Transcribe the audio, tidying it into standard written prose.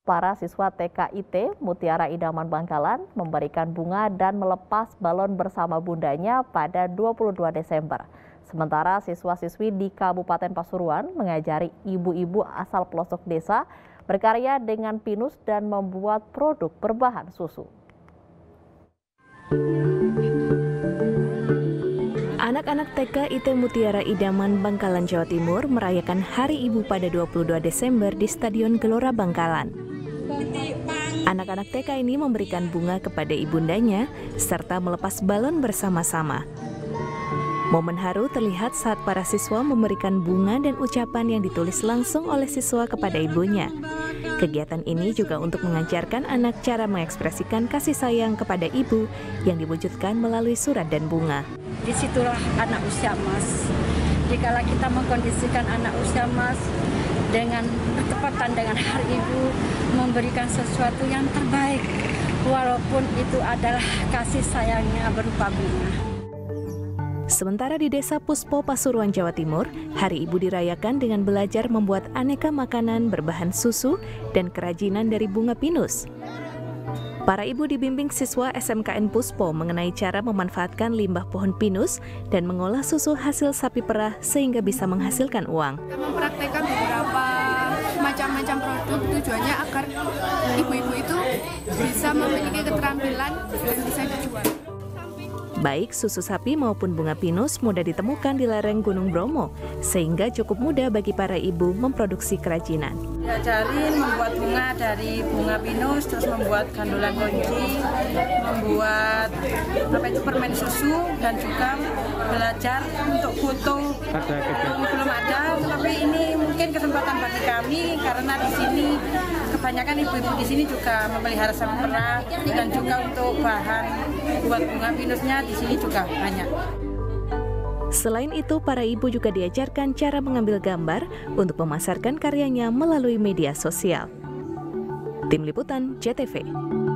para siswa TKIT Mutiara Idaman Bangkalan memberikan bunga dan melepas balon bersama bundanya pada 22 Desember. Sementara siswa-siswi di Kabupaten Pasuruan mengajari ibu-ibu asal pelosok desa berkarya dengan pinus dan membuat produk berbahan susu. Anak-anak TKIT Mutiara Idaman Bangkalan, Jawa Timur merayakan Hari Ibu pada 22 Desember di Stadion Gelora Bangkalan. Anak-anak TK ini memberikan bunga kepada ibundanya serta melepas balon bersama-sama. Momen haru terlihat saat para siswa memberikan bunga dan ucapan yang ditulis langsung oleh siswa kepada ibunya. Kegiatan ini juga untuk mengajarkan anak cara mengekspresikan kasih sayang kepada ibu yang diwujudkan melalui surat dan bunga. Disitulah anak usia emas. Jikalau kita mengkondisikan anak usia emas dengan bertepatan dengan Hari Ibu, memberikan sesuatu yang terbaik, walaupun itu adalah kasih sayangnya berupa bunga. Sementara di Desa Puspo, Pasuruan, Jawa Timur, Hari Ibu dirayakan dengan belajar membuat aneka makanan berbahan susu dan kerajinan dari bunga pinus. Para ibu dibimbing siswa SMKN Puspo mengenai cara memanfaatkan limbah pohon pinus dan mengolah susu hasil sapi perah sehingga bisa menghasilkan uang. Kita mempraktekkan beberapa macam-macam produk, tujuannya agar ibu-ibu itu bisa memiliki keterampilan dan bisa dijual. Baik susu sapi maupun bunga pinus mudah ditemukan di lereng Gunung Bromo, sehingga cukup mudah bagi para ibu memproduksi kerajinan. Diajarin membuat bunga dari bunga pinus, terus membuat gandolan kunci, membuat permen susu, dan juga belajar untuk foto. Belum ada, tapi ini mungkin kesempatan bagi kami karena di sini kebanyakan ibu-ibu di sini juga memelihara sapi perah dan juga untuk bahan buat bunga pinusnya di sini juga banyak. Selain itu, para ibu juga diajarkan cara mengambil gambar untuk memasarkan karyanya melalui media sosial. Tim Liputan JTV.